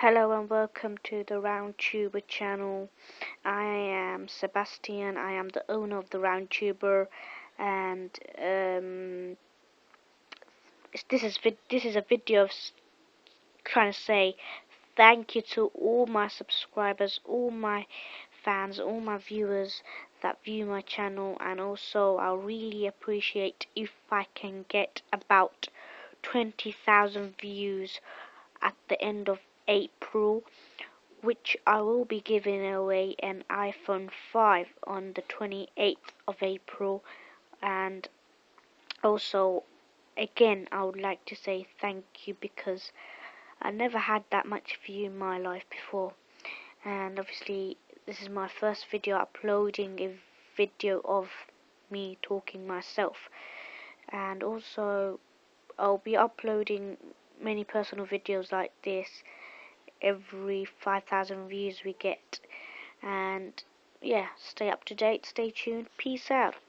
Hello and welcome to the RoundTuber channel. I am Sebastian. I am the owner of the RoundTuber, and this is a video of trying to say thank you to all my subscribers, all my fans, all my viewers that view my channel, and also I'll really appreciate if I can get about 20,000 views at the end of April, which I will be giving away an iPhone 5 on the 28th of April. And also, again, I would like to say thank you because I never had that much view in my life before, and obviously this is my first video uploading a video of me talking myself, and also I'll be uploading many personal videos like this every 5,000 views we get. And yeah, stay up to date, stay tuned, peace out.